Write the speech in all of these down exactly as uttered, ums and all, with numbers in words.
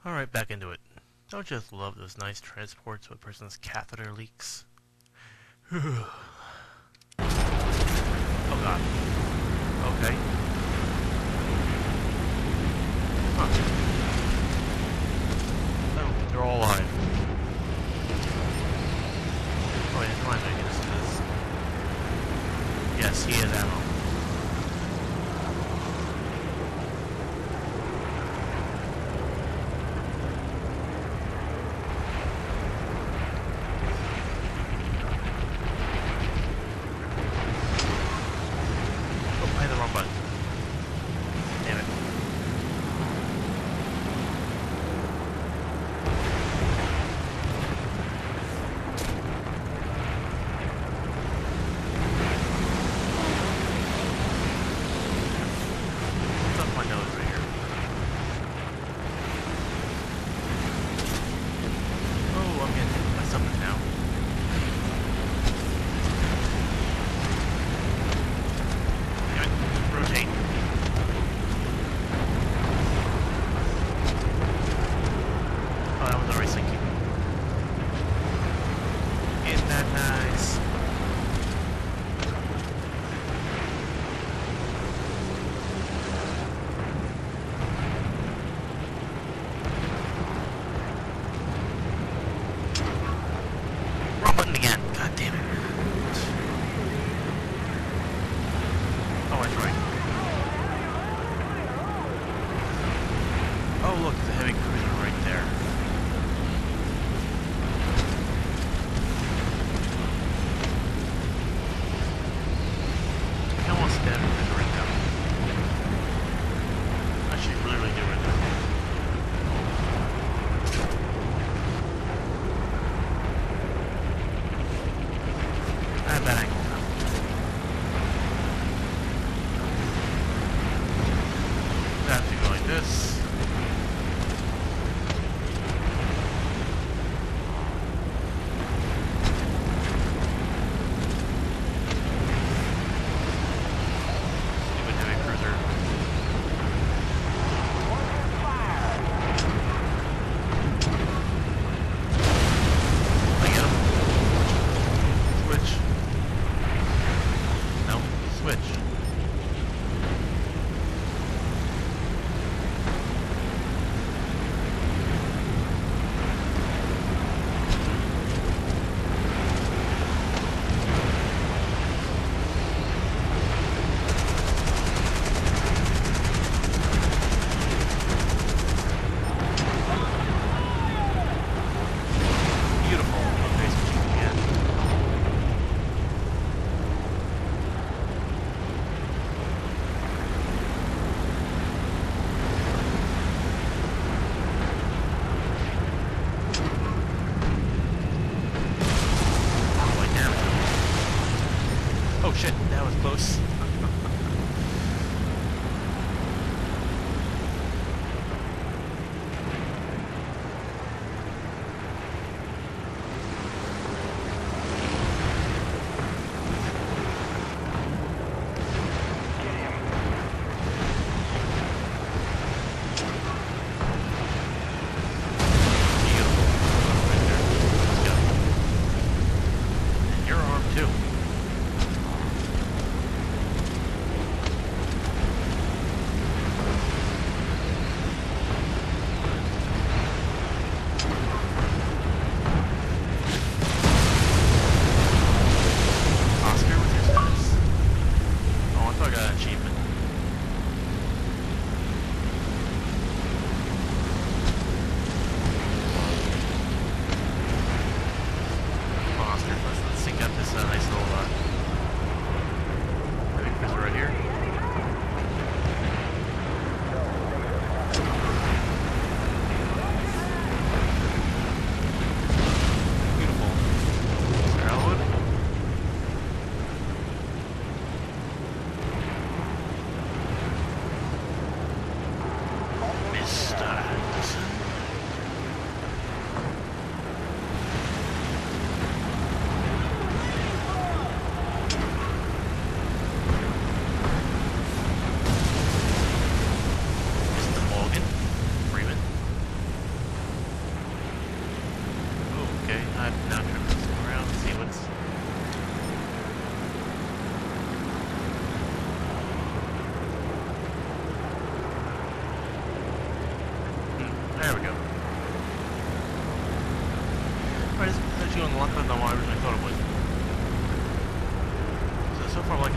Alright, back into it. Don't you just love those nice transports when a person's catheter leaks? Oh god. Okay. Huh. Oh, they're all alive. Oh wait, it's mine, I guess it is. Yes, he has ammo.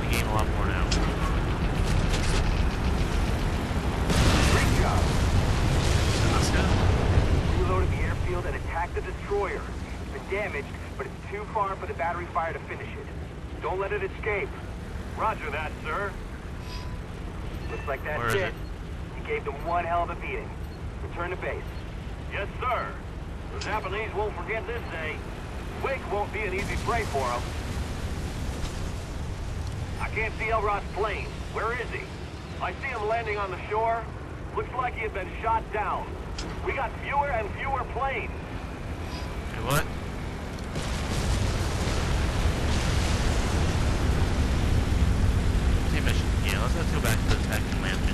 the game a lot more now. Great job. That's good. Reloaded the airfield and attacked the destroyer. It's been damaged, but it's too far for the battery fire to finish it. Don't let it escape. Roger that, sir. Looks like that's Where is it. it? You gave them one hell of a beating. Return to base. Yes, sir. The Japanese won't forget this day. Wake won't be an easy prey for them. I can't see Elrod's plane. Where is he? I see him landing on the shore. Looks like he had been shot down. We got fewer and fewer planes. Hey, what? Team mission. Yeah, let's, let's go back to the attacking mansion.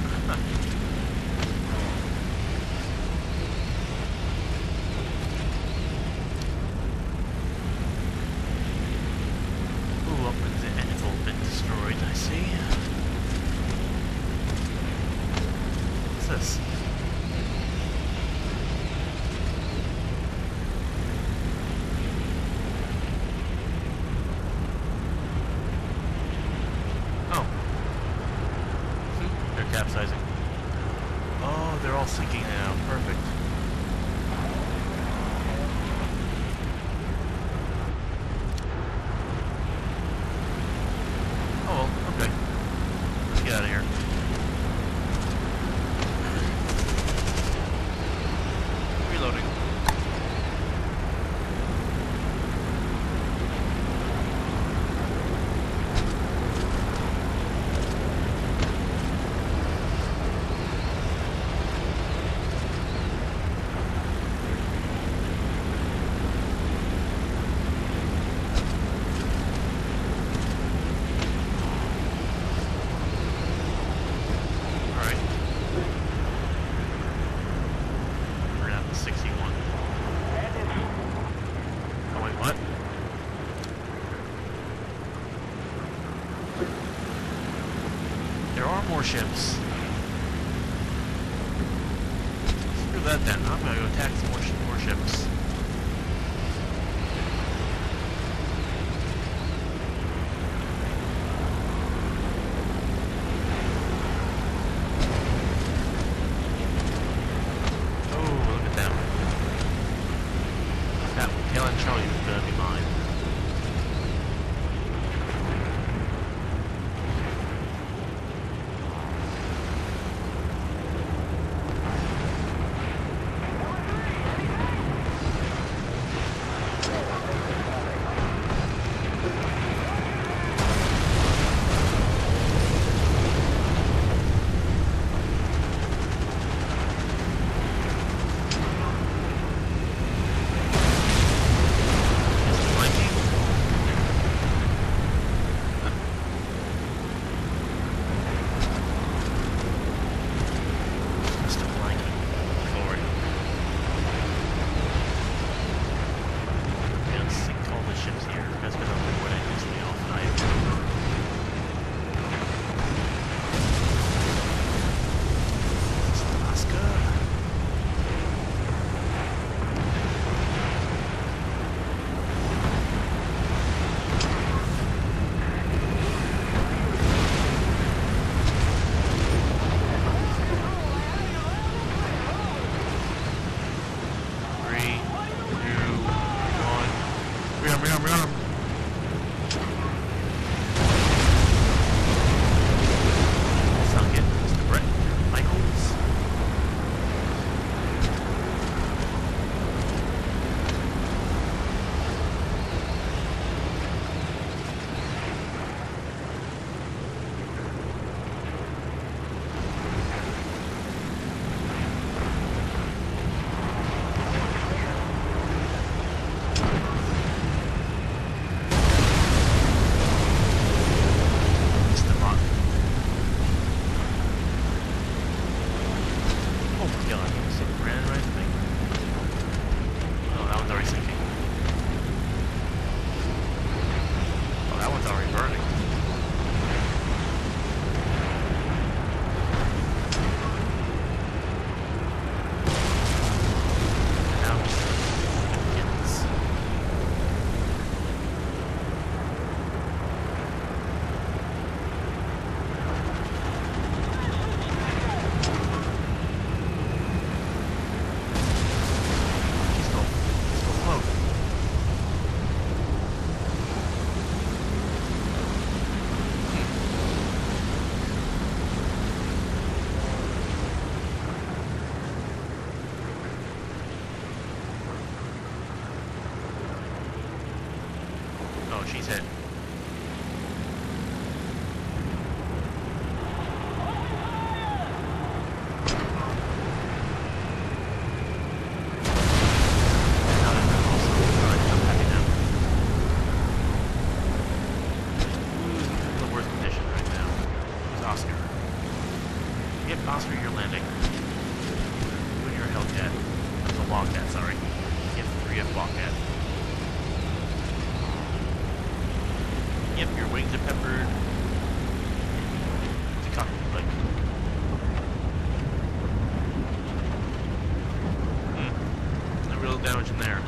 Ooh, weapons and it's all been destroyed, I see. What's this? Oh. They're capsizing. Oh, they're all sinking now. Perfect. Oh, well, okay. Let's get out of here. Reloading. Alright. We're down to sixty-one. Oh wait, what? There are more ships. Screw that then. I'm gonna go attack some more, sh more ships. Oh, look at them. That Tail and Charlie is gonna be mine. landing. When you're a Hellcat. It's a Wildcat, sorry. F three F Wildcat. Yep, your wings are peppered. It's a cockpit like. Hmm. No real damage in there.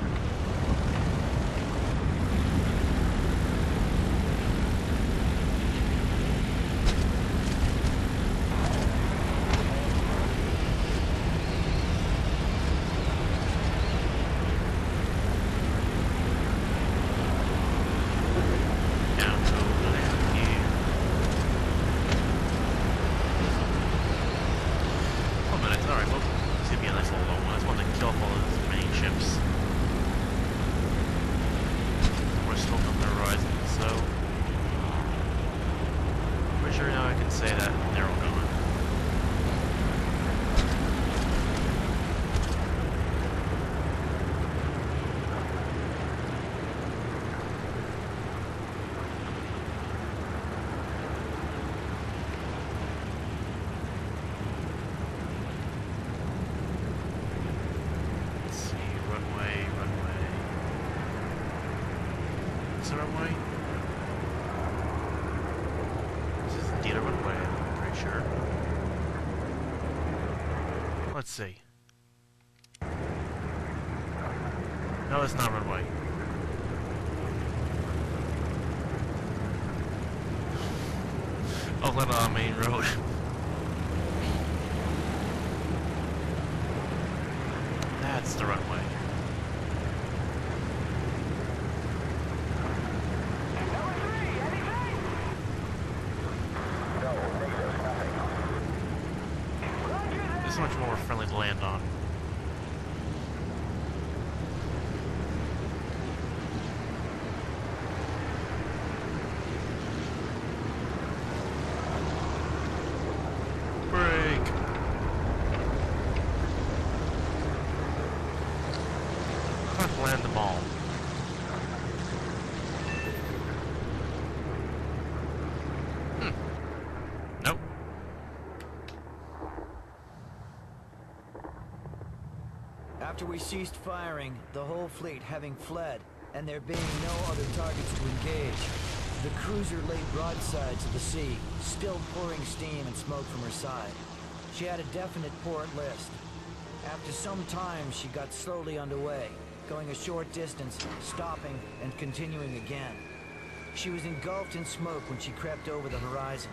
Let's see. No, it's not runway. Oh, let on main road. That's the runway. This is much more friendly to land on. Brake! I'm gonna land the ball. Hmm. Nope. After we ceased firing, the whole fleet having fled, and there being no other targets to engage, the cruiser lay broadside to the sea, still pouring steam and smoke from her side. She had a definite port list. After some time, she got slowly underway, going a short distance, stopping, and continuing again. She was engulfed in smoke when she crept over the horizon.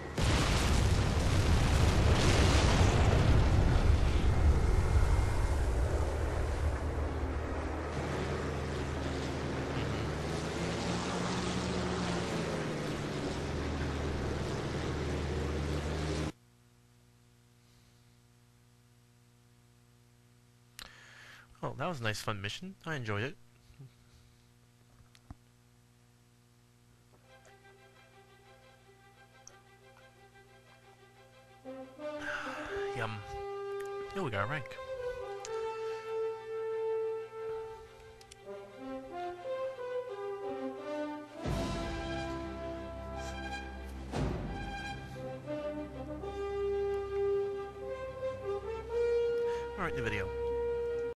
Oh, that was a nice fun mission. I enjoyed it. Yum. Oh, we got a rank. Alright, the video.